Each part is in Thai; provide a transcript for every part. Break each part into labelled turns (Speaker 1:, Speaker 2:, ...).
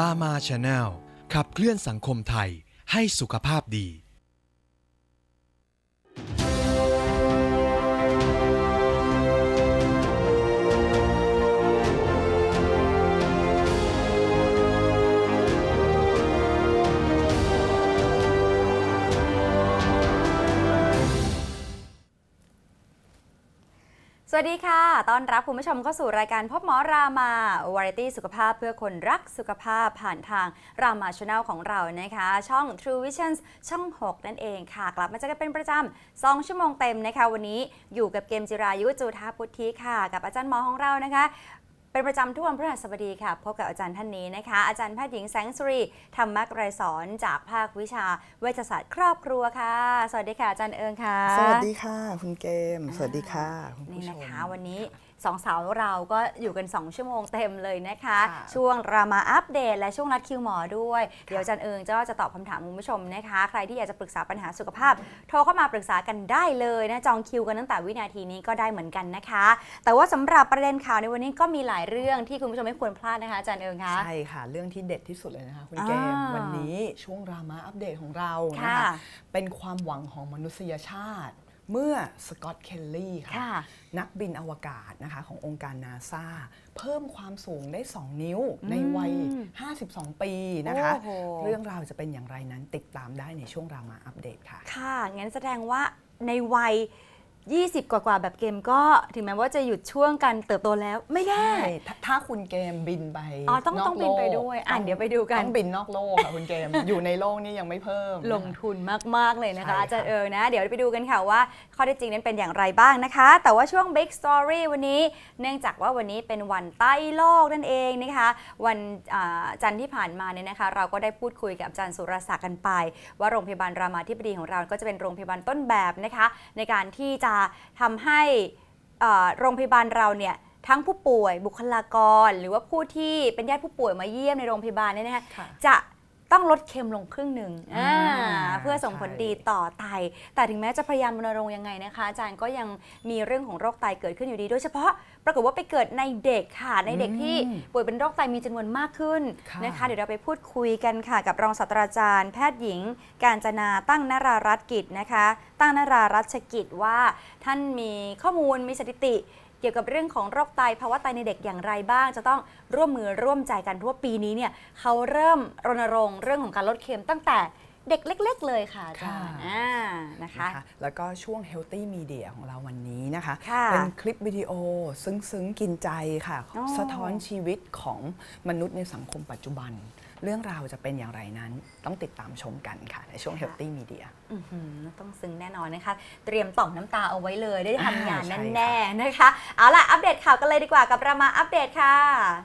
Speaker 1: รามาชาแนลขับเคลื่อนสังคมไทยให้สุขภาพดี
Speaker 2: สวัสดีค่ะต้อนรับคุณผู้ชมเข้าสู่รายการพบหมอรามาวาไรตี้สุขภาพเพื่อคนรักสุขภาพผ่านทางรามาชาแนลของเรานะคะช่อง True Visions ช่อง 6 นั่นเองค่ะกลับมาเจอกันเป็นประจำ2 ชั่วโมงเต็มนะคะวันนี้อยู่กับเกมจิรายุจุฑาพุทธิค่ะกับอาจารย์หมอของเรานะคะเป็นประจำทุกวันพฤหัสบดีค่ะพบกับอาจารย์ท่านนี้นะคะอาจารย์แพทย์หญิงแสงสุรีธรรมไกรสอนจากภาควิชาเวชศาสตร์ครอบครัวค่ะสวัสดีค่ะอาจารย์เอิงค่ะ
Speaker 3: สวัสดีค่ะคุณเกมสวัสดีค่ะคุณผู้ชม
Speaker 2: นี่นะคะวันนี้สองสาวเราก็อยู่กัน2 ชั่วโมงเต็มเลยนะคะช่วงรามาอัปเดตและช่วงนัดคิวหมอด้วยเดี๋ยวอาจารย์เอิงจะตอบคำถามคุณผู้ชมนะคะใครที่อยากจะปรึกษาปัญหาสุขภาพโทรเข้ามาปรึกษากันได้เลยนะจองคิวกันตั้งแต่วินาทีนี้ก็ได้เหมือนกันนะคะแต่ว่าสำหรับประเด็นข่าวในวันนี้ก็มีหลายเรื่องที่คุณผู้ชมไม่ควรพลาดนะคะอาจารย์เอิงคะ
Speaker 3: ใช่ค่ะเรื่องที่เด็ดที่สุดเลยนะคะคุณเกมวันนี้ช่วงรามาอัปเดตของเรานะคะเป็นความหวังของมนุษยชาติเมื่อสกอตต์เคลลี่ค่ะนักบินอวกาศนะคะขององค์การนาซาเพิ่มความสูงได้2 นิ้วในวัย52 ปีนะคะเรื่องราวจะเป็นอย่างไรนั้นติดตามได้ในช่วงรามาอัปเดตค่ะ
Speaker 2: ค่ะงั้นแสดงว่าในวัย20 กว่าแบบเกมก็ถึงแม้ว่าจะหยุดช่วงการเติบโตแล้วไม่ได้
Speaker 3: ถ้าคุณเกมบินไป
Speaker 2: ต้องบินไปด้วยเดี๋ยวไปดูกัน
Speaker 3: ต้องบินนอกโลกค่ะคุณเกม อยู่ในโลกนี้ยังไม่เพิ่ม
Speaker 2: ลงทุนมากๆเลยนะคะอาจารย์เอิงนะเดี๋ยวไปดูกันค่ะว่าข้อเท็จจริงนั้นเป็นอย่างไรบ้างนะคะแต่ว่าช่วง Big Story วันนี้เนื่องจากว่าวันนี้เป็นวันไต้โลกนั่นเองนะคะวันจันทร์ที่ผ่านมาเนี่ยนะคะเราก็ได้พูดคุยกับอาจารย์สุรศักดิ์กันไปว่าโรงพยาบาลรามาธิบดีของเราก็จะเป็นโรงพยาบาลต้นแบบนะคะในการที่จะทำให้โรงพยาบาลเราเนี่ยทั้งผู้ป่วยบุคลากรหรือว่าผู้ที่เป็นญาติผู้ป่วยมาเยี่ยมในโรงพยาบาลเนี่ยนะคะจะต้องลดเค็มลงครึ่งหนึ่งเพื่อส่งผลดีต่อไตแต่ถึงแม้จะพยายามรณรงค์ยังไงนะคะอาจารย์ก็ยังมีเรื่องของโรคไตเกิดขึ้นอยู่ดีโดยเฉพาะปรากฏว่าไปเกิดในเด็กค่ะในเด็กที่ป่วยเป็นโรคไตมีจำนวนมากขึ้นนะคะเดี๋ยวเราไปพูดคุยกันค่ะกับรองศาสตราจารย์แพทย์หญิงกาญจนาตั้งนรารัตน์กิจนะคะตั้งนรารัชกิจว่าท่านมีข้อมูลมีสถิติเกี่ยวกับเรื่องของโรคไตภาวะไตในเด็กอย่างไรบ้างจะต้องร่วมมือร่วมใจกันเพราะว่าปีนี้เนี่ยเขาเริ่มรณรงค์เรื่องของการลดเค็มตั้งแต่เด็กเล็กๆเลยค่ะอาจารย์นะคะ
Speaker 3: แล้วก็ช่วง Healthy Media ของเราวันนี้นะคะเป็นคลิปวิดีโอซึ้งกินใจค่ะสะท้อนชีวิตของมนุษย์ในสังคมปัจจุบันเรื่องราวจะเป็นอย่างไรนั้นต้องติดตามชมกันค่ะในช่วง Healthy Media
Speaker 2: ต้องซึ้งแน่นอนนะคะเตรียมต่อมน้ำตาเอาไว้เลยได้ทำงานแน่ๆนะคะเอาล่ะอัปเดตข่าวกันเลยดีกว่ากับรามาอัปเดตค่ะ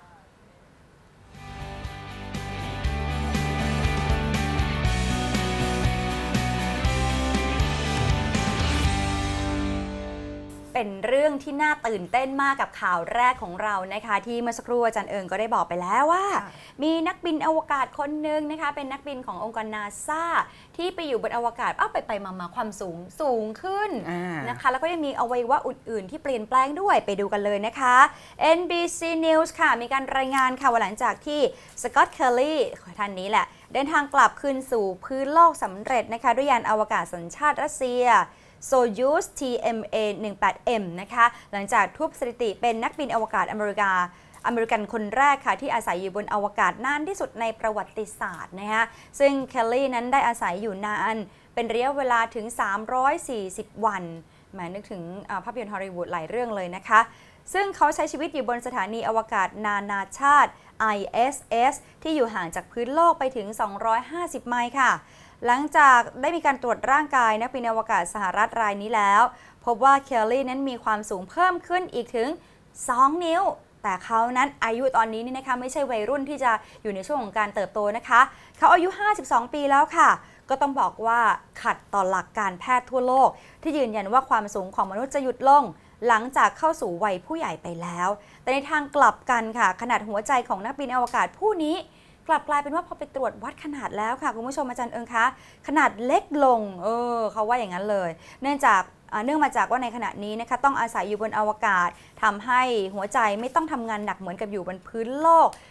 Speaker 2: เป็นเรื่องที่น่าตื่นเต้นมากกับข่าวแรกของเรานะคะที่เมื่อสักครู่อาจารย์เอิงก็ได้บอกไปแล้วว่ามีนักบินอวกาศคนหนึ่งนะคะเป็นนักบินขององค์การนาซาที่ไปอยู่บนอวกาศไปมาความสูงขึ้นนะคะแล้วก็ยังมีอวัยวะอื่นๆที่เปลี่ยนแปลงด้วยไปดูกันเลยนะคะ NBC News ค่ะมีการรายงานค่ะว่าหลังจากที่สกอตต์เคลลี่ท่านนี้แหละเดินทางกลับคืนสู่พื้นโลกสำเร็จนะคะด้วยยานอวกาศสัญชาติรัสเซียSoyuz TMA-18M นะคะหลังจากทุบสถิติเป็นนักบินอวกาศอเมริกันคนแรกค่ะที่อาศัยอยู่บนอวกาศนานที่สุดในประวัติศาสตร์นะคะซึ่งเคลลี่นั้นได้อาศัยอยู่นานเป็นระยะเวลาถึง340 วันมานึกถึงภาพยนตร์ฮอลลีวูดหลายเรื่องเลยนะคะซึ่งเขาใช้ชีวิตอยู่บนสถานีอวกาศนานาชาติ ISS ที่อยู่ห่างจากพื้นโลกไปถึง250 ไมล์ค่ะหลังจากได้มีการตรวจร่างกายนักบินอวกาศสหรัฐรายนี้แล้วพบว่าเคลลี่นั้นมีความสูงเพิ่มขึ้นอีกถึง2 นิ้วแต่เขานั้นอายุตอนนี้นี่นะคะไม่ใช่วัยรุ่นที่จะอยู่ในช่วงของการเติบโตนะคะเขาอายุ52 ปีแล้วค่ะก็ต้องบอกว่าขัดต่อหลักการแพทย์ทั่วโลกที่ยืนยันว่าความสูงของมนุษย์จะหยุดลงหลังจากเข้าสู่วัยผู้ใหญ่ไปแล้วแต่ในทางกลับกันค่ะขนาดหัวใจของนักบินอวกาศผู้นี้กลับกลายเป็นว่าพอไปตรวจวัดขนาดแล้วค่ะคุณผู้ชมอาจารย์เอิงคะขนาดเล็กลงเขาว่าอย่างนั้นเลยเนื่องมาจากว่าในขณะนี้นะคะต้องอาศัยอยู่บนอวกาศทำให้หัวใจไม่ต้องทำงานหนักเหมือนกับอยู่บนพื้นโลก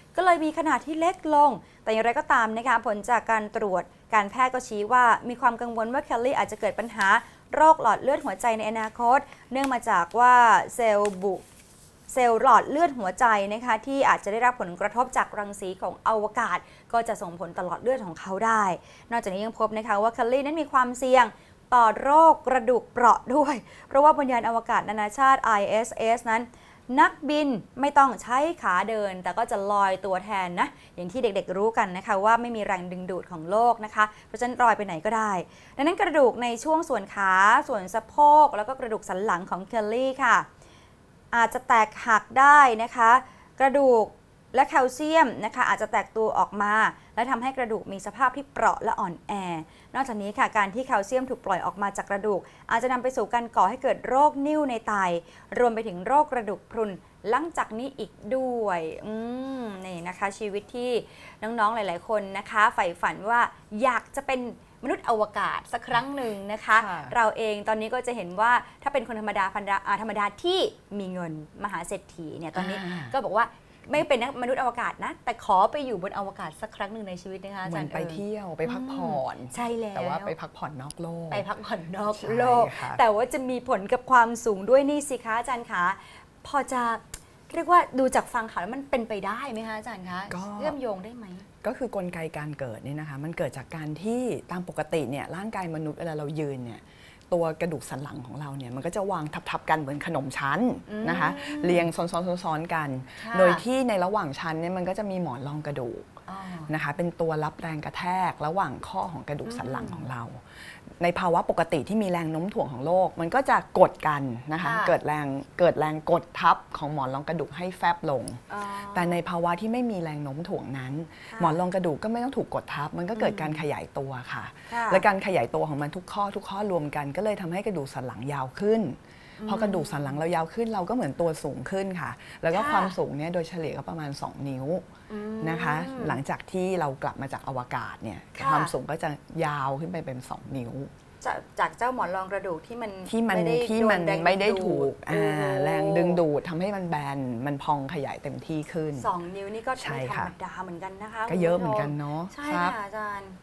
Speaker 2: ก็เลยมีขนาดที่เล็กลง แต่อย่างไรก็ตามนะคะผลจากการตรวจการแพทย์ก็ชี้ว่ามีความกังวลว่าเคลลี่อาจจะเกิดปัญหาโรคหลอดเลือดหัวใจในอนาคตเนื่องมาจากว่าเซลล์หลอดเลือดหัวใจนะคะที่อาจจะได้รับผลกระทบจากรังสีของอวกาศก็จะส่งผลต่อหลอดเลือดของเขาได้นอกจากนี้ยังพบนะคะว่าเคลลี่นั้นมีความเสี่ยงต่อโรคกระดูกเปราะด้วยเพราะว่าบนยานอวกาศนานาชาติ ISS นั้นนักบินไม่ต้องใช้ขาเดินแต่ก็จะลอยตัวแทนนะอย่างที่เด็กๆรู้กันนะคะว่าไม่มีแรงดึงดูดของโลกนะคะเพราะฉะนั้นลอยไปไหนก็ได้ดังนั้นกระดูกในช่วงส่วนขาส่วนสะโพกแล้วก็กระดูกสันหลังของเคลลี่ค่ะอาจจะแตกหักได้นะคะกระดูกและแคลเซียมนะคะอาจจะแตกตัวออกมาและทำให้กระดูกมีสภาพที่เปราะและอ่อนแอนอกจากนี้ค่ะการที่แคลเซียมถูกปล่อยออกมาจากกระดูกอาจจะนำไปสู่การก่อให้เกิดโรคนิ่วในไตรวมไปถึงโรคกระดูกพรุนหลังจากนี้อีกด้วยนี่นะคะชีวิตที่น้องๆหลายๆคนนะคะใฝ่ฝันว่าอยากจะเป็นมนุษย์อวกาศสักครั้งหนึ่งนะคะเราเองตอนนี้ก็จะเห็นว่าถ้าเป็นคนธรรมดาที่มีเงินมหาเศรษฐีเนี่ยตอนนี้ก็บอกว่าไม่เป็นมนุษย์อวกาศนะแต่ขอไปอยู่บนอวกาศสักครั้งหนึ่งในชีวิตนะคะอาจารย์
Speaker 3: เหมือนไปเที่ยวไปพักผ่อน
Speaker 2: ใช่แล้ว
Speaker 3: แต่ว่าไปพักผ่อนนอกโลก
Speaker 2: ไปพักผ่อนนอกโลกแต่ว่าจะมีผลกับความสูงด้วยนี่สิคะอาจารย์คะพอจะเรียกว่าดูจากฟังข่าวแล้วมันเป็นไปได้ไหมคะอาจารย์คะเชื่อมโยงได้ไหม
Speaker 3: ก็คือกลไกการเกิดเนี่ยนะคะมันเกิดจากการที่ตามปกติเนี่ยร่างกายมนุษย์เวลาเรายืนเนี่ยตัวกระดูกสันหลังของเราเนี่ยมันก็จะวางทับๆกันเหมือนขนมชั้นนะคะเรียงซ้อนๆกันโดยที่ในระหว่างชั้นเนี่ยมันก็จะมีหมอนรองกระดูกนะคะเป็นตัวรับแรงกระแทกระหว่างข้อของกระดูกสันหลังของเราในภาวะปกติที่มีแรงโน้มถ่วงของโลกมันก็จะกดกันนะคะเกิดแรงกดทับของหมอนรองกระดูกให้แฟบลงแต่ในภาวะที่ไม่มีแรงโน้มถ่วงนั้นหมอนรองกระดูกก็ไม่ต้องถูกกดทับมันก็เกิดการขยายตัวค่ะและการขยายตัวของมันทุกข้อรวมกันก็เลยทำให้กระดูกสันหลังยาวขึ้นพอกระดูกสันหลังเรายาวขึ้นเราก็เหมือนตัวสูงขึ้นค่ะแล้วก็ความสูงเนี่ยโดยเฉลี่ยก็ประมาณ2 นิ้วนะคะหลังจากที่เรากลับมาจากอวกาศเนี่ยความสูงก็จะยาวขึ้นไปเป็น2 นิ้ว
Speaker 2: จากเจ้าหมอนรองกระดูกที่มัน
Speaker 3: ไม่ได้ถูกแรงดึงดูดทำให้มันแบนมันพองขยายเต็มที่ขึ้น
Speaker 2: 2 นิ้วนี่ก็ไม่ธรรมดาเหมือนกันนะคะ
Speaker 3: ก็เยอะเหมือนกันเนาะ
Speaker 2: ใช่ค่ะอาจารย์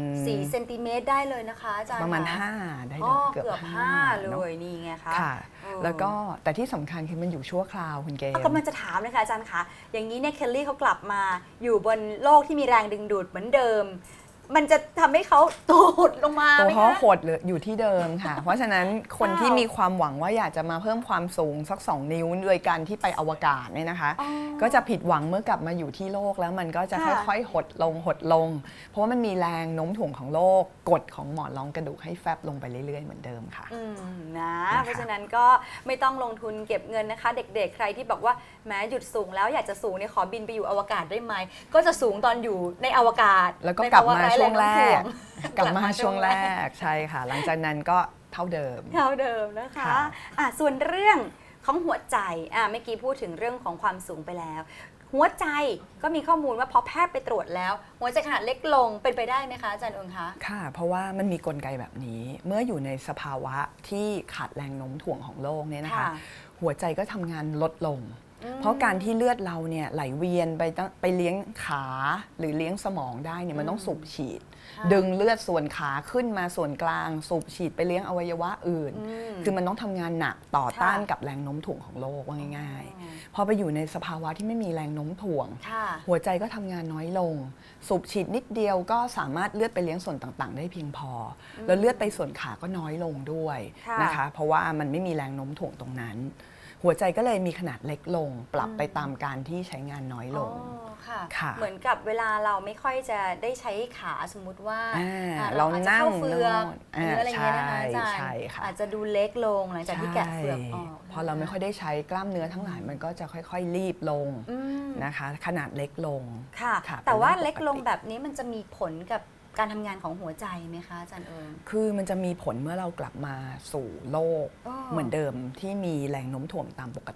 Speaker 2: 4 เซนติเมตรได้เลยนะคะอาจารย์
Speaker 3: ประมาณ5ได้เกือบ
Speaker 2: 5เลยนี่ไงคะ
Speaker 3: ค่ะแล้วก็แต่ที่สำคัญคือมันอยู่ชั่วคราวคุณเกม
Speaker 2: ก็มันจะถามเลยค่ะอาจารย์คะอย่างนี้เนี่ยเคลลี่เขากลับมาอยู่บนโลกที่มีแรงดึงดูดเหมือนเดิมมันจะทำให้เขาตัวหดลงมา
Speaker 3: ตัวเขาหดหรืออยู่ที่เดิมค่ะ เพราะฉะนั้นคนที่มีความหวังว่าอยากจะมาเพิ่มความสูงสัก2 นิ้วโดยการที่ไปอวกาศเนี่ยนะคะก็จะผิดหวังเมื่อกลับมาอยู่ที่โลกแล้วมันก็จะค่อยๆหดลงเพราะว่ามันมีแรงโน้มถ่วงของโลกกดของหมอนรองกระดูกให้แฟบลงไปเรื่อยๆเหมือนเดิมค่ะ
Speaker 2: นะเพราะฉะนั้นก็ไม่ต้องลงทุนเก็บเงินนะคะเด็กๆใครที่บอกว่าแม้หยุดสูงแล้วอยากจะสูงเนี่ยขอบินไปอยู่อวกาศได้ไหมก็จะสูงตอนอยู่ในอวกาศ
Speaker 3: แล้วก็กลับมาช่วงแรกใช่ค่ะหลังจากนั้นก็เท่าเดิม
Speaker 2: นะคะส่วนเรื่องของหัวใจเมื่อกี้พูดถึงเรื่องของความสูงไปแล้วหัวใจก็มีข้อมูลว่าพอแพทย์ไปตรวจแล้วหัวใจขนาดเล็กลงเป็นไปได้ไหมคะอาจารย์เอิงคะ
Speaker 3: ค่ะเพราะว่ามันมีกลไกแบบนี้เมื่ออยู่ในสภาวะที่ขาดแรงโน้มถ่วงของโลกเนี่ยนะคะหัวใจก็ทำงานลดลงเพราะการที่เลือดเราเนี่ยไหลเวียนไปเลี้ยงขาหรือเลี้ยงสมองได้เนี่ยมันต้องสูบฉีดดึงเลือดส่วนขาขึ้นมาส่วนกลางสูบฉีดไปเลี้ยงอวัยวะอื่นคือมันต้องทำงานหนักต่อต้านกับแรงโน้มถ่วงของโลกว่าง่ายๆพอไปอยู่ในสภาวะที่ไม่มีแรงโน้มถ่วงหัวใจก็ทำงานน้อยลงสูบฉีดนิดเดียวก็สามารถเลือดไปเลี้ยงส่วนต่างๆได้เพียงพอแล้วเลือดไปส่วนขาก็น้อยลงด้วยนะคะเพราะว่ามันไม่มีแรงโน้มถ่วงตรงนั้นหัวใจก็เลยมีขนาดเล็กลงปรับไปตามการที่ใช้งานน้อยลง
Speaker 2: ค่ะเหมือนกับเวลาเราไม่ค่อยจะได้ใช้ขาสมมุติว่า
Speaker 3: เรานั่ง
Speaker 2: เฟือกหรืออะไรเงี้ยนะคะอาจารย์อาจจะดูเล็กลงหลังจากที่แกะเฟือกออก
Speaker 3: พอเราไม่ค่อยได้ใช้กล้ามเนื้อทั้งหลายมันก็จะค่อยๆรีบลงนะคะขนาดเล็กลง
Speaker 2: ค่ะแต่ว่าเล็กลงแบบนี้มันจะมีผลกับการทำงานของหัวใจไหมคะอาจารย์เอิง
Speaker 3: คือมันจะมีผลเมื่อเรากลับมาสู่โลกเหมือนเดิมที่มีแรงโน้มถ่วงตามปกติ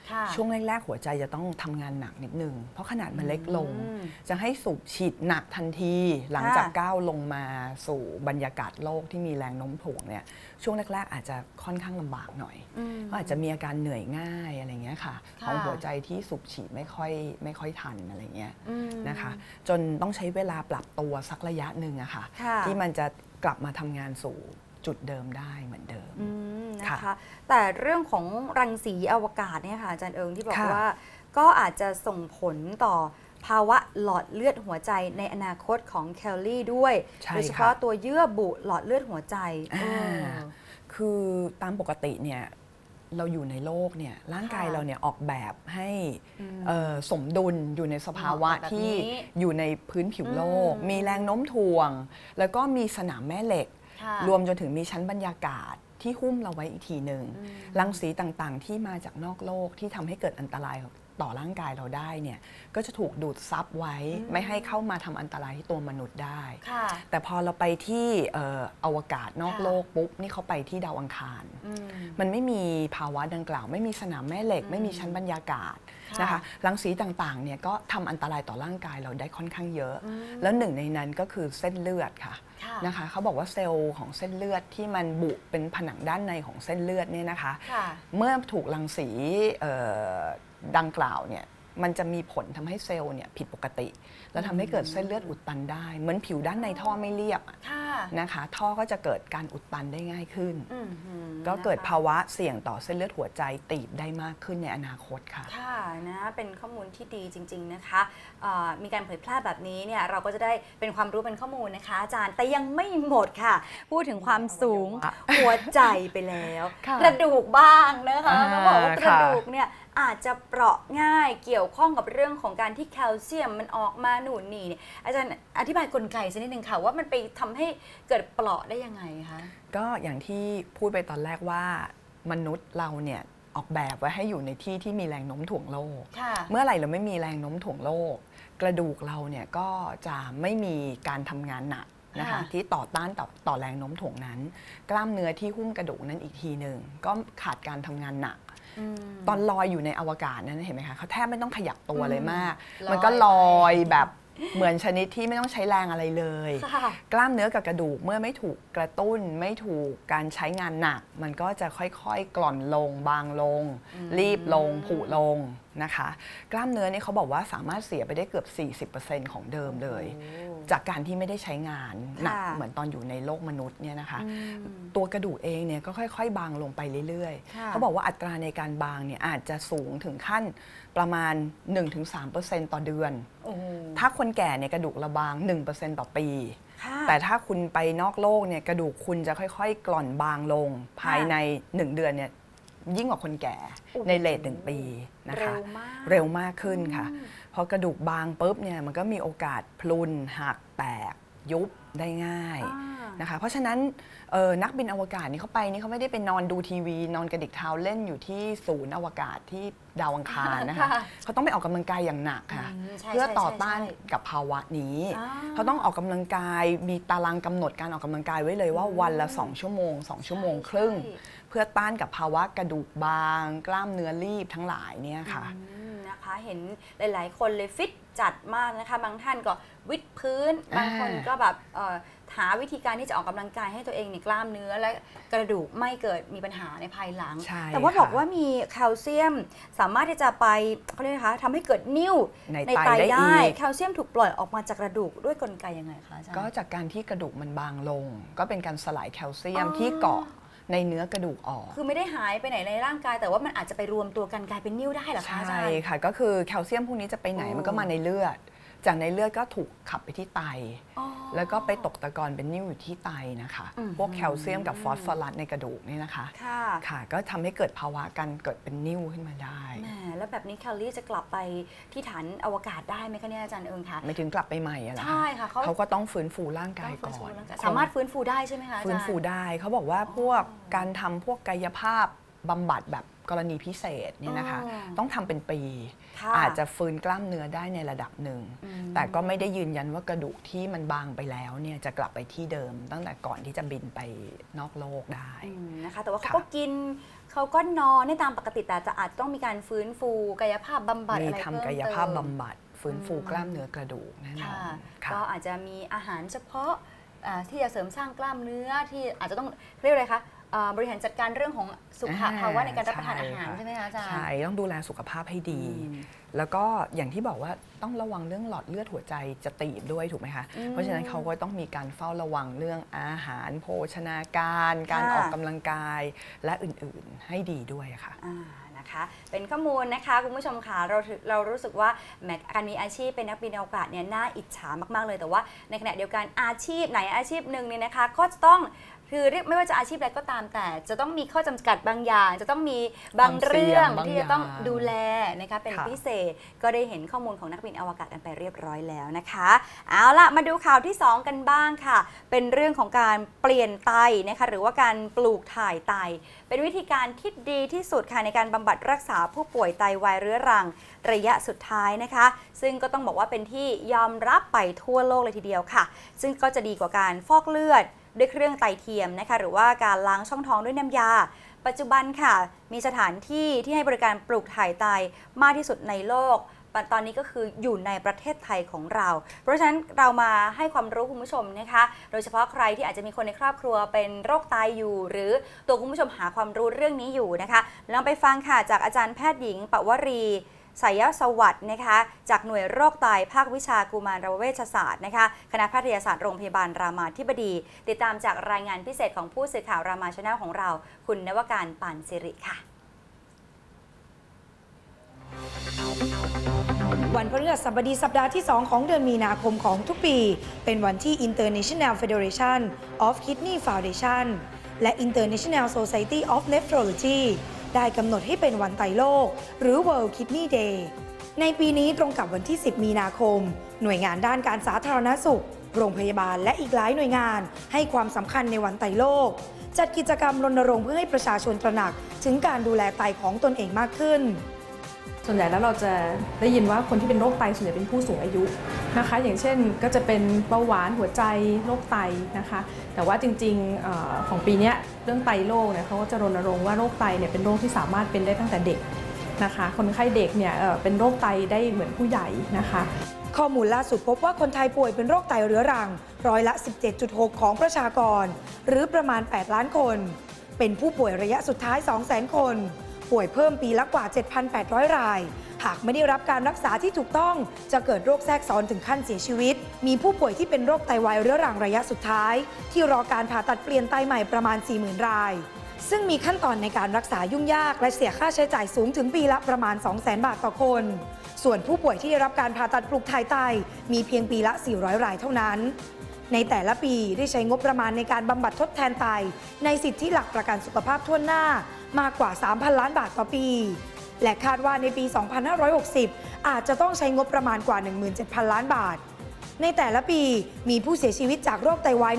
Speaker 3: ช่วงแรกๆหัวใจจะต้องทำงานหนักนิดนึงเพราะขนาดมันเล็กลงจะให้สูบฉีดหนักทันทีหลังจากก้าวลงมาสู่บรรยากาศโลกที่มีแรงโน้มถ่วงเนี่ยช่วงแรกๆอาจจะค่อนข้างลำบากหน่อยก็อาจจะมีอาการเหนื่อยง่ายอะไรเงี้ยค่ะของหัวใจที่สูบฉีดไม่ค่อยทันอะไรเงี้ยนะคะจนต้องใช้เวลาปรับตัวสักระยะหนึ่งอะค่ะที่มันจะกลับมาทำงานสู่จุดเดิมได้เหมือนเดิม
Speaker 2: นะคะแต่เรื่องของรังสีอวกาศเนี่ยค่ะอาจารย์เอิงที่บอกว่าก็อาจจะส่งผลต่อภาวะหลอดเลือดหัวใจในอนาคตของแคลลี่ด้วยโดยเฉพาะตัวเยื่อบุหลอดเลือดหัวใจ
Speaker 3: คือตามปกติเนี่ยเราอยู่ในโลกเนี่ยร่างกายเราเนี่ยออกแบบให้สมดุลอยู่ในสภาวะที่อยู่ในพื้นผิวโลกมีแรงโน้มถ่วงแล้วก็มีสนามแม่เหล็กรวมจนถึงมีชั้นบรรยากาศที่หุ้มเราไว้อีกทีหนึ่งรังสีต่างๆที่มาจากนอกโลกที่ทำให้เกิดอันตรายต่อร่างกายเราได้เนี่ยก็จะถูกดูดซับไว้ไม่ให้เข้ามาทำอันตรายที่ตัวมนุษย์ได้แต่พอเราไปที่อวกาศนอกโลกปุ๊บนี่เขาไปที่ดาวอังคารมันไม่มีภาวะดังกล่าวไม่มีสนามแม่เหล็กไม่มีชั้นบรรยากาศนะคะรังสีต่างๆเนี่ยก็ทำอันตรายต่อร่างกายเราได้ค่อนข้างเยอะแล้วหนึ่งในนั้นก็คือเส้นเลือดค่ะนะคะเขาบอกว่าเซลล์ของเส้นเลือดที่มันบุเป็นผนังด้านในของเส้นเลือดเนี่ยนะคะเมื่อถูกรังสีดังกล่าวเนี่ยมันจะมีผลทำให้เซลล์เนี่ยผิดปกติแล้วทำให้เกิดเส้นเลือดอุดตันได้เหมือนผิวด้านในท่อไม่เรียบนะคะท่อก็จะเกิดการอุดตันได้ง่ายขึ้นก็เกิดภาวะเสี่ยงต่อเส้นเลือดหัวใจตีบได้มากขึ้นในอนาคตค่ะ
Speaker 2: ค่ะนะเป็นข้อมูลที่ดีจริงๆนะคะมีการเผยแพร่แบบนี้เนี่ยเราก็จะได้เป็นความรู้เป็นข้อมูลนะคะอาจารย์แต่ยังไม่หมดค่ะพูดถึงความสูงหัวใจไปแล้วกระดูกบ้างนะคะเขาบอกว่ากระดูกเนี่ยอาจจะเปราะง่ายเกี่ยวข้องกับเรื่องของการที่แคลเซียมมันออกมาหนุนนี่เนี่ยอาจารย์อธิบายกลไกสักนิดนึงค่ะว่ามันไปทำให้เกิดเปราะได้ยังไงคะ
Speaker 3: ก็อย่างที่พูดไปตอนแรกว่ามนุษย์เราเนี่ยออกแบบไว้ให้อยู่ในที่ที่มีแรงโน้มถ่วงโลกเมื่อไหร่เราไม่มีแรงโน้มถ่วงโลกกระดูกเราเนี่ยก็จะไม่มีการทำงานหนักนะคะที่ต่อต้านต่อแรงโน้มถ่วงนั้นกล้ามเนื้อที่หุ้มกระดูกนั้นอีกทีหนึ่งก็ขาดการทำงานหนักตอนลอยอยู่ในอวกาศนั้นเห็นไหมคะเขาแทบไม่ต้องขยับตัวเลยมากมันก็ลอยแบบเหมือนชนิดที่ไม่ต้องใช้แรงอะไรเลยกล้ามเนื้อกับกระดูกเมื่อไม่ถูกกระตุ้นไม่ถูกการใช้งานหนักมันก็จะค่อยๆกร่อนลงบางลงรีบลงผุลงนะคะกล้ามเนื้อนี่เขาบอกว่าสามารถเสียไปได้เกือบ 40% ของเดิมเลยจากการที่ไม่ได้ใช้งานหนักเหมือนตอนอยู่ในโลกมนุษย์เนี่ยนะคะตัวกระดูกเองเนี่ยก็ค่อยๆบางลงไปเรื่อยๆเขาบอกว่าอัตราในการบางเนี่ยอาจจะสูงถึงขั้นประมาณ 1-3% ต่อเดือนถ้าคนแก่เนี่ยกระดูกระบาง 1% ต่อปีแต่ถ้าคุณไปนอกโลกเนี่ยกระดูกคุณจะค่อยๆกร่อนบางลงภายใน1เดือนเนี่ยยิ่งกว่าคนแก่ในเลท1 ปีนะคะเร็วมากขึ้นค่ะพอกระดูกบางปุ๊บเนี่ยมันก็มีโอกาสพลุนหักแตกยุบได้ง่ายนะคะเพราะฉะนั้นนักบินอวกาศนี่เขาไปนี่เขาไม่ได้ไปนอนดูทีวีนอนกระดิกเท้าเล่นอยู่ที่ศูนย์อวกาศที่ดาวอังคารนะคะเขาต้องไปออกกำลังกายอย่างหนักค่ะเพื่อต่อต้านกับภาวะนี้เขาต้องออกกำลังกายมีตารางกำหนดการออกกำลังกายไว้เลยว่าวันละ2 ชั่วโมง 2 ชั่วโมงครึ่งเพื่อต้านกับภาวะกระดูกบางกล้ามเนื้อรีบทั้งหลายเนี่ยค่ะ
Speaker 2: นะคะเห็นหลายๆคนเลยฟิตจัดมากนะคะบางท่านก็วิดพื้นบางคนก็แบบหาวิธีการที่จะออกกำลังกายให้ตัวเองในกล้ามเนื้อและกระดูกไม่เกิดมีปัญหาในภายหลังแต่ว่าบอกว่ามีแคลเซียมสามารถที่จะไปเขาเรียกนะคะทำให้เกิดนิ่วในไตได้แคลเซียมถูกปล่อยออกมาจากกระดูกด้วยกลไกยังไงคะอาจารย์
Speaker 3: ก็จากการที่กระดูกมันบางลงก็เป็นการสลายแคลเซียมที่เกาะในเนื้อกระดูกออก
Speaker 2: คือไม่ได้หายไปไหนในร่างกายแต่ว่ามันอาจจะไปรวมตัวกันกลายเป็นนิ่วได้เหรอคะอาจารย์
Speaker 3: ใช่ค่ะก็คือแคลเซียมพวกนี้จะไปไหนมันก็มาในเลือดจากในเลือดก็ถูกขับไปที่ไตแล้วก็ไปตกตะกอนเป็นนิ่วอยู่ที่ไตนะคะพวกแคลเซียมกับฟอสฟอรัสในกระดูกนี่นะคะค่ะก็ทำให้เกิดภาวะการเกิดเป็นนิ่วขึ้นมาได้
Speaker 2: แล้วแบบนี้แคลรี่จะกลับไปที่ฐานอวกาศได้ไหมคะเนี่ยอาจารย์เอิงคะ
Speaker 3: ไม่ถึงกลับไปใหม่อะ
Speaker 2: ใช่ค่ะ
Speaker 3: เขาก็ต้องฟื้นฟูร่างกายก่อน
Speaker 2: สามารถฟื้นฟูได้ใช่ไหมคะ
Speaker 3: ฟื้นฟูได้เขาบอกว่าพวกการทำพวกกายภาพบำบัดแบบกรณีพิเศษเนี่ยนะคะต้องทำเป็นปีอาจจะฟื้นกล้ามเนื้อได้ในระดับหนึ่งแต่ก็ไม่ได้ยืนยันว่ากระดูกที่มันบางไปแล้วเนี่ยจะกลับไปที่เดิมตั้งแต่ก่อนที่จะบินไปนอกโลกได้
Speaker 2: นะคะแต่ว่าเขาก็กินเขาก็นอนได้ตามปกติแต่จะอาจต้องมีการฟื้นฟูกายภาพบำบัดอะไรเพิ่มเติมมี
Speaker 3: ทำกายภาพบำบัดฟื้นฟูกล้ามเนื้อกระดูกแน่นอน
Speaker 2: ก็อาจจะมีอาหารเฉพาะที่จะเสริมสร้างกล้ามเนื้อที่อาจจะต้องเรียกอะไรคะบริหารจัดการเรื่องของสุขภาวะในการรับประทานอาหารใช่ไหมคะอาจารย์
Speaker 3: ใช่ต้องดูแลสุขภาพให้ดีแล้วก็อย่างที่บอกว่าต้องระวังเรื่องหลอดเลือดหัวใจจะตีบด้วยถูกไหมคะเพราะฉะนั้นเขาก็ต้องมีการเฝ้าระวังเรื่องอาหารโภชนาการการออกกำลังกายและอื่นๆให้ดีด้วยค่ะ
Speaker 2: นะคะเป็นข้อมูลนะคะคุณผู้ชมค่ะเรารู้สึกว่าแม้การมีอาชีพเป็นนักบินอวกาศเนี่ยน่าอิจฉามากๆเลยแต่ว่าในขณะเดียวกันอาชีพไหนอาชีพหนึ่งเนี่ยนะคะก็จะต้องคือไม่ว่าจะอาชีพอะไรก็ตามแต่จะต้องมีข้อจำกัดบางอย่างจะต้องมีบางเรื่องที่จะต้องดูแลนะคะเป็นพิเศษก็ได้เห็นข้อมูลของนักบินอวกาศกันไปเรียบร้อยแล้วนะคะเอาล่ะมาดูข่าวที่2กันบ้างค่ะเป็นเรื่องของการเปลี่ยนไตนะคะหรือว่าการปลูกถ่ายไตเป็นวิธีการที่ดีที่สุดค่ะในการบำบัดรักษาผู้ป่วยไตวายเรื้อรังระยะสุดท้ายนะคะซึ่งก็ต้องบอกว่าเป็นที่ยอมรับไปทั่วโลกเลยทีเดียวค่ะซึ่งก็จะดีกว่าการฟอกเลือดด้วยเครื่องไตเทียมนะคะหรือว่าการล้างช่องท้องด้วยน้ำยาปัจจุบันค่ะมีสถานที่ที่ให้บริการปลูกถ่ายไตมากที่สุดในโลกตอนนี้ก็คืออยู่ในประเทศไทยของเราเพราะฉะนั้นเรามาให้ความรู้คุณผู้ชมนะคะโดยเฉพาะใครที่อาจจะมีคนในครอบครัวเป็นโรคไตอยู่หรือตัวคุณผู้ชมหาความรู้เรื่องนี้อยู่นะคะลองไปฟังค่ะจากอาจารย์แพทย์หญิงปวรีสายสวัสดิ์นะคะจากหน่วยโรคไตภาควิชากุมารเวชศาสตร์นะคะคณะแพทยศาสตร์โรงพยาบาลรามาธิบดีติดตามจากรายงานพิเศษของผู้สื่อข่าวรามาชาแนลของเราคุณนวการปานสิริค่ะ
Speaker 4: วันพฤหัสบดีสัปดาห์ที่ 2 ของเดือนมีนาคมของทุกปีเป็นวันที่ International Federation of Kidney Foundation และ International Society of Nephrology ได้กำหนดให้เป็นวันไตโลกหรือ World Kidney Day ในปีนี้ตรงกับวันที่ 10 มีนาคมหน่วยงานด้านการสาธารณสุขโรงพยาบาลและอีกหลายหน่วยงานให้ความสำคัญในวันไตโลกจัดกิจกรรมรณรงค์เพื่อให้ประชาชนตระหนักถึงการดูแลไตของตนเองมากขึ้น
Speaker 5: ส่วนใหญ่แล้วเราจะได้ยินว่าคนที่เป็นโรคไตส่วนใหญ่เป็นผู้สูงอายุนะคะอย่างเช่นก็จะเป็นเบาหวานหัวใจโรคไตนะคะแต่ว่าจริงๆของปีนี้เรื่องไตโรคเนี่ยเขาก็จะรณรงค์ว่าโรคไตเนี่ยเป็นโรคที่สามารถเป็นได้ตั้งแต่เด็กนะคะคนไข้เด็กเนี่ยเป็นโรคไตได้เหมือนผู้ใหญ่นะคะ
Speaker 4: ข้อมูลล่าสุดพบว่าคนไทยป่วยเป็นโรคไตเรื้อรังร้อยละ 17.6 ของประชากรหรือประมาณ8ล้านคนเป็นผู้ป่วยระยะสุดท้าย 200,000 คนป่วยเพิ่มปีละกว่า 7,800 รายหากไม่ได้รับการรักษาที่ถูกต้องจะเกิดโรคแทรกซ้อนถึงขั้นเสียชีวิตมีผู้ป่วยที่เป็นโรคไตวายเรื้อรังระยะสุดท้ายที่รอการผ่าตัดเปลี่ยนไตใหม่ประมาณ 40,000 รายซึ่งมีขั้นตอนในการรักษายุ่งยากและเสียค่าใช้จ่ายสูงถึงปีละประมาณ 200,000 บาทต่อคนส่วนผู้ป่วยที่ได้รับการผ่าตัดปลูกถ่ายไตมีเพียงปีละ 400 รายเท่านั้นในแต่ละปีได้ใช้งบประมาณในการบำบัดทดแทนไตในสิทธิหลักประกันสุขภาพทั่วหน้ามากกว่า 3,000 ล้านบาทต่อปีและคาดว่าในปี 2560 อาจจะต้องใช้งบประมาณกว่า 17,000 ล้านบาทในแต่ละปีมีผู้เสียชีวิตจากโรคไตวาย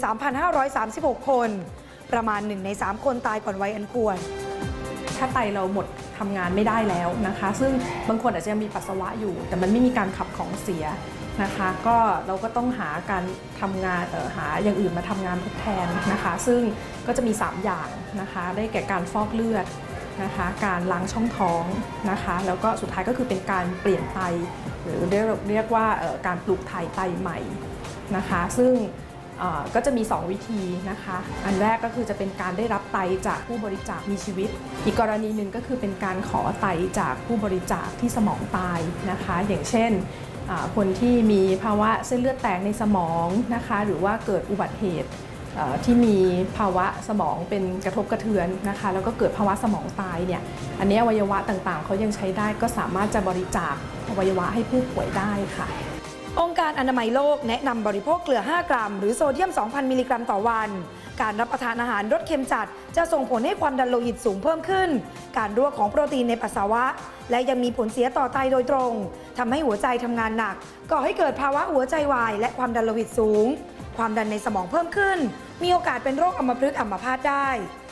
Speaker 4: 13,536 คนประมาณ1 ใน 3 คนตายก่อนวัยอันควร
Speaker 5: ถ้าไตเราหมดทำงานไม่ได้แล้วนะคะซึ่งบางคนอาจจะยังมีปัสสาวะอยู่แต่มันไม่มีการขับของเสียนะคะก็เราก็ต้องหาการทำงานหาอย่างอื่นมาทำงานทดแทนนะคะซึ่งก็จะมี3อย่างนะคะได้แก่การฟอกเลือดนะคะการล้างช่องท้องนะคะแล้วก็สุดท้ายก็คือเป็นการเปลี่ยนไตหรือเรียกว่าการปลูกถ่ายไตใหม่นะคะซึ่งก็จะมี2วิธีนะคะอันแรกก็คือจะเป็นการได้รับไตจากผู้บริจาคมีชีวิตอีกกรณีหนึ่งก็คือเป็นการขอไตจากผู้บริจาคที่สมองตายนะคะอย่างเช่นคนที่มีภาวะเส้นเลือดแตกในสมองนะคะหรือว่าเกิดอุบัติเหตุที่มีภาวะสมองเป็นกระทบกระเทือนนะคะแล้วก็เกิดภาวะสมองตายเนี่ยอันนี้อวัยวะต่างๆเขายังใช้ได้ก็สามารถจะบริจาคอวัยวะให้ผู้ป่วยได้ค่ะ
Speaker 4: องค์การอนามัยโลกแนะนำบริโภคเกลือ 5 กรัมหรือโซเดียม 2,000 มิลลิกรัมต่อวันการรับประทานอาหารรสเค็มจัดจะส่งผลให้ความดันโลหิตสูงเพิ่มขึ้นการรั่วของโปรตีนในปัสสาวะและยังมีผลเสียต่อไตโดยตรงทำให้หัวใจทำงานหนักก่อให้เกิดภาวะหัวใจวายและความดันโลหิตสูงความดันในสมองเพิ่มขึ้นมีโอกาสเป็นโรคอัมพฤกษ์อัมพาตได้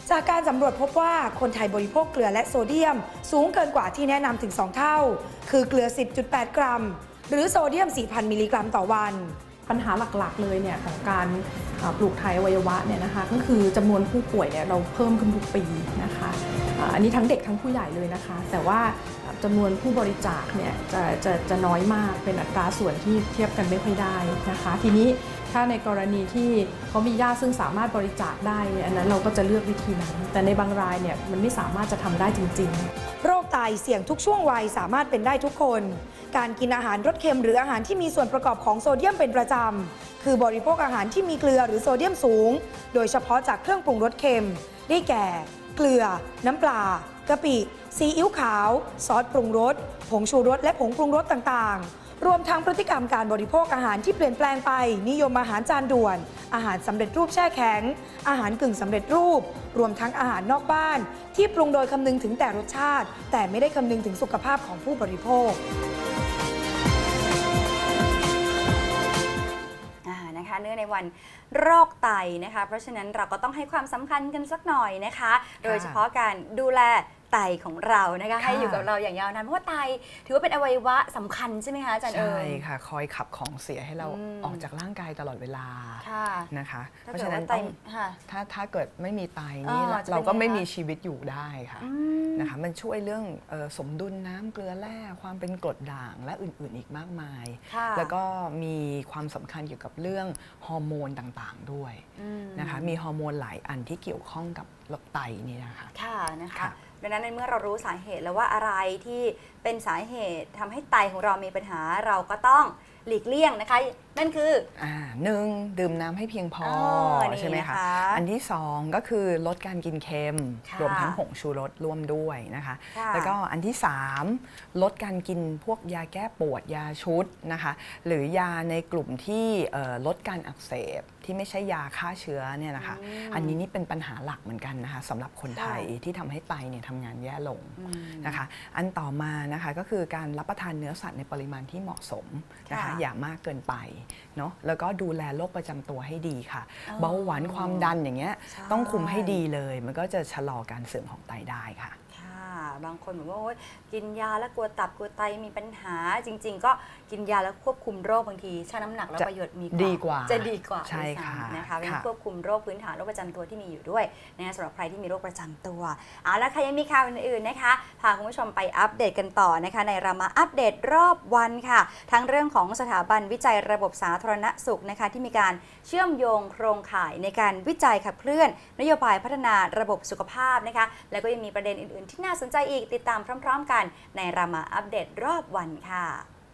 Speaker 4: จากการสำรวจพบว่าคนไทยบริโภคเกลือและโซเดียมสูงเกินกว่าที่แนะนำถึง 2 เท่า คือเกลือ 10.8 กรัม หรือโซเดียม 4,000 มิลลิกรัมต่อวัน
Speaker 5: ปัญหาหลักๆเลยเนี่ยของการปลูกถ่ายอวัยวะเนี่ยนะคะก็คือจำนวนผู้ป่วยเนี่ยเราเพิ่มขึ้นทุกปีนะคะอันนี้ทั้งเด็กทั้งผู้ใหญ่เลยนะคะแต่ว่าจำนวนผู้บริจาคเนี่ยจะน้อยมากเป็นอัตราส่วนที่เทียบกันไม่ค่อยได้นะคะทีนี้ถ้าในกรณีที่เขามีญาติซึ่งสามารถบริจาคได้เนี่ยอันนั้นเราก็จะเลือกวิธีนั้นแต่ในบางรายเนี่ยมันไม่สามารถจะทำได้จริงๆ
Speaker 4: โรคไตเสี่ยงทุกช่วงวัยสามารถเป็นได้ทุกคน การกินอาหารรสเค็มหรืออาหารที่มีส่วนประกอบของโซเดียมเป็นประจำคือบริโภคอาหารที่มีเกลือหรือโซเดียมสูงโดยเฉพาะจากเครื่องปรุงรสเค็มได้แก่ เกลือ น้ำปลากะปิซีอิ๊วขาวซอสปรุงรสผงชูรสและผงปรุงรสต่างๆรวมทั้งพฤติกรรมการบริโภคอาหารที่เปลี่ยนแปลงไปนิยมอาหารจานด่วนอาหารสำเร็จรูปแช่แข็งอาหารกึ่งสำเร็จรูปรวมทั้งอาหารนอกบ้านที่ปรุงโดยคำนึงถึงแต่รสชาติแต่ไม่ได้คำนึงถึงสุขภาพของผู้บริโภค
Speaker 2: นะคะเนื่องในวันโรคไตนะคะเพราะฉะนั้นเราก็ต้องให้ความสำคัญกันสักหน่อยนะคะโดยเฉพาะการดูแลไตของเรานะคะให้อยู่กับเราอย่างยาวนานเพราะว่าไตถือว่าเป็นอวัยวะสำคัญใช่ไหมคะอาจารย์เอ๋ย
Speaker 3: ใช่ค่ะคอยขับของเสียให้เราออกจากร่างกายตลอดเวลานะคะเพราะฉะนั้นต้องถ้าเกิดไม่มีไตนี่เราก็ไม่มีชีวิตอยู่ได้ค่ะนะคะมันช่วยเรื่องสมดุลน้ำเกลือแร่ความเป็นกรดด่างและอื่นๆอีกมากมายแล้วก็มีความสำคัญเกี่ยวกับเรื่องฮอร์โมนต่างๆด้วยนะคะมีฮอร์โมนหลายอันที่เกี่ยวข้องกับไตนี่นะคะ
Speaker 2: นะคะดังนั้นในเมื่อเรารู้สาเหตุแล้วว่าอะไรที่เป็นสาเหตุทำให้ไตของเรามีปัญหาเราก็ต้องหลีกเลี่ยงนะคะนั่นคือ
Speaker 3: 1ดื่มน้ำให้เพียงพอใช่ไหมคะอันที่2ก็คือลดการกินเค็มรวมทั้งผงชูรสร่วมด้วยนะคะแล้วก็อันที่3ลดการกินพวกยาแก้ปวดยาชุดนะคะหรือยาในกลุ่มที่ลดการอักเสบที่ไม่ใช่ยาฆ่าเชื้อเนี่ยนะคะอันนี้นี่เป็นปัญหาหลักเหมือนกันนะคะสำหรับคนไทยที่ทำให้ไตเนี่ยทำงานแย่ลงนะคะอันต่อมานะคะก็คือการรับประทานเนื้อสัตว์ในปริมาณที่เหมาะสมนะคะอย่ามากเกินไปเนาะแล้วก็ดูแลโรคประจำตัวให้ดีค่ะเบาหวานความดันอย่างเงี้ยต้องคุมให้ดีเลยมันก็จะชะลอการเสื่อมของไตได้ค่ะ
Speaker 2: บางคนบอกว่ากินยาแล้วกลัวตับกลัวไตมีปัญหาจริงๆก็กินยาแล้วควบคุมโรคบางทีชั่งน้ำหนักแล้วประโยชน์มี
Speaker 3: ดีกว่า
Speaker 2: จะดีกว่า
Speaker 3: ใช่ค่ะ
Speaker 2: นะคะเป็นควบคุมโรคพื้นฐานโรคประจำตัวที่มีอยู่ด้วยนะสำหรับใครที่มีโรคประจำตัวแล้วใครยังมีข่าวอื่นๆนะคะพาคุณผู้ชมไปอัปเดตกันต่อนะคะในรามาอัปเดตรอบวันค่ะทั้งเรื่องของสถาบันวิจัยระบบสาธารณสุขนะคะที่มีการเชื่อมโยงโครงข่ายในการวิจัยขับเคลื่อนนโยบายพัฒนาระบบสุขภาพนะคะแล้วก็ยังมีประเด็นอื่นๆที่น่าสนใจอีกติดตามพร้อมๆกันในรามาอัปเดตรอบวันค่ะ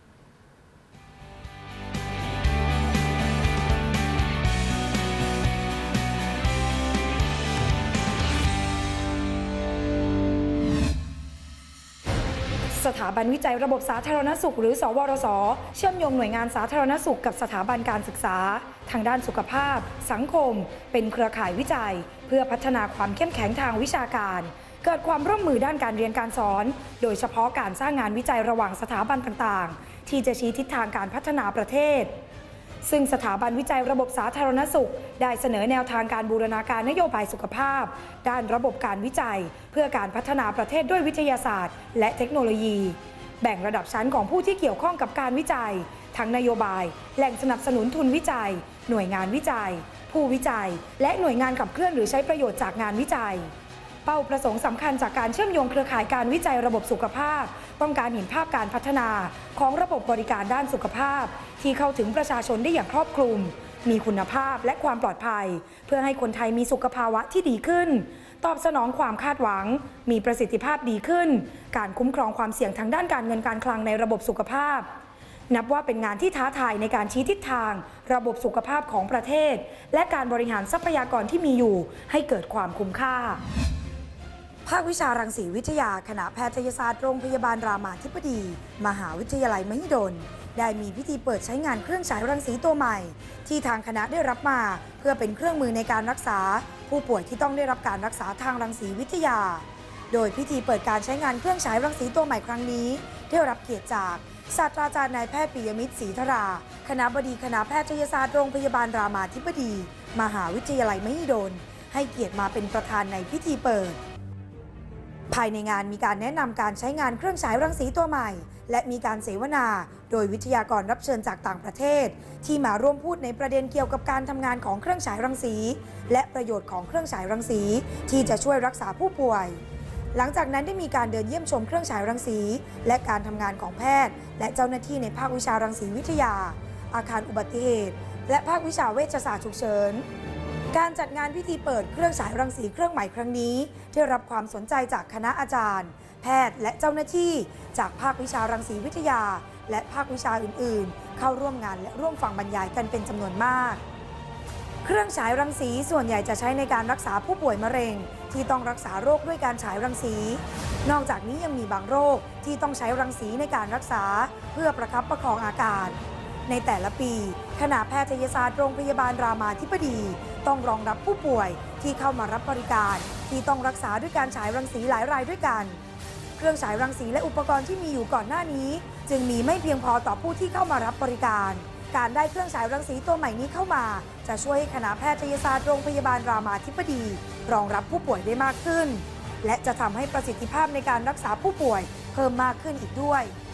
Speaker 4: สถาบันวิจัยระบบสาธารณสุขหรือสวรสเชื่อมโยงหน่วยงานสาธารณสุขกับสถาบันการศึกษาทางด้านสุขภาพสังคมเป็นเครือข่ายวิจัยเพื่อพัฒนาความเข้มแข็งทางวิชาการเกิดความร่วมมือด้านการเรียนการสอนโดยเฉพาะการสร้างงานวิจัยระหว่างสถาบันต่างๆที่จะชี้ทิศทางการพัฒนาประเทศซึ่งสถาบันวิจัยระบบสาธารณสุขได้เสนอแนวทางการบูรณาการนโยบายสุขภาพด้านระบบการวิจัยเพื่อการพัฒนาประเทศด้วยวิทยาศาสตร์และเทคโนโลยีแบ่งระดับชั้นของผู้ที่เกี่ยวข้องกับการวิจัยทั้งนโยบายแหล่งสนับสนุนทุนวิจัยหน่วยงานวิจัยผู้วิจัยและหน่วยงานขับเคลื่อนหรือใช้ประโยชน์จากงานวิจัยเป้าประสงค์สำคัญจากการเชื่อมโยงเครือข่ายการวิจัยระบบสุขภาพต้องการเห็นภาพการพัฒนาของระบบบริการด้านสุขภาพที่เข้าถึงประชาชนได้อย่างครอบคลุมมีคุณภาพและความปลอดภัยเพื่อให้คนไทยมีสุขภาวะที่ดีขึ้นตอบสนองความคาดหวังมีประสิทธิภาพดีขึ้นการคุ้มครองความเสี่ยงทางด้านการเงินการคลังในระบบสุขภาพนับว่าเป็นงานที่ท้าทายในการชี้ทิศทางระบบสุขภาพของประเทศและการบริหารทรัพยากรที่มีอยู่ให้เกิดความคุ้มค่าภาควิชารังสีวิทยาคณะแพทยศาสตร์โรงพยาบาลรามาธิบดีมหาวิทยาลัยมหิดลได้มีพิธีเปิดใช้งานเครื่องฉายรังสีตัวใหม่ที่ทางคณะได้รับมาเพื่อเป็นเครื่องมือในการรักษาผู้ป่วยที่ต้องได้รับการรักษาทางรังสีวิทยาโดยพิธีเปิดการใช้งานเครื่องฉายรังสีตัวใหม่ครั้งนี้ได้รับเกียรติจากศาสตราจารย์นายแพทย์ปิยมิตรศรีธราคณบดีคณะแพทยศาสตร์โรงพยาบาลรามาธิบดีมหาวิทยาลัยมหิดลให้เกียรติมาเป็นประธานในพิธีเปิดภายในงานมีการแนะนำการใช้งานเครื่องฉายรังสีตัวใหม่และมีการเสวนาโดยวิทยากรรับเชิญจากต่างประเทศที่มาร่วมพูดในประเด็นเกี่ยวกับการทำงานของเครื่องฉายรังสีและประโยชน์ของเครื่องฉายรังสีที่จะช่วยรักษาผู้ป่วยหลังจากนั้นได้มีการเดินเยี่ยมชมเครื่องฉายรังสีและการทำงานของแพทย์และเจ้าหน้าที่ในภาควิชารังสีวิทยาอาคารอุบัติเหตุและภาควิชาเวชศาสตร์ฉุกเฉินการจัดงานพิธีเปิดเครื่องฉายรังสีเครื่องใหม่ครั้งนี้ได้รับความสนใจจากคณะอาจารย์แพทย์และเจ้าหน้าที่จากภาควิชารังสีวิทยาและภาควิชาอื่นๆเข้าร่วมงานและร่วมฟังบรรยายกันเป็นจำนวนมากเครื่องฉายรังสีส่วนใหญ่จะใช้ในการรักษาผู้ป่วยมะเร็งที่ต้องรักษาโรคด้วยการฉายรังสีนอกจากนี้ยังมีบางโรคที่ต้องใช้รังสีในการรักษาเพื่อประคับประคองอาการในแต่ละปีคณะแพทยศาสตร์โรงพยาบาลรามาธิบดีต้องรองรับผู้ป่วยที่เข้ามารับบริการที่ต้องรักษาด้วยการฉายรังสีหลายรายด้วยกันเครื่องฉายรังสีและอุปกรณ์ที่มีอยู่ก่อนหน้านี้จึงมีไม่เพียงพอต่อผู้ที่เข้ามารับบริการการได้เครื่องฉายรังสีตัวใหม่นี้เข้ามาจะช่วยให้คณะแพทยศาสตร์โรงพยาบาลรามาธิบดีรองรับผู้ป่วยได้มากขึ้นและจะทำให้ประสิทธิภาพในการรักษาผู้ป่วยเพิ่มมากขึ้นอีกด้วย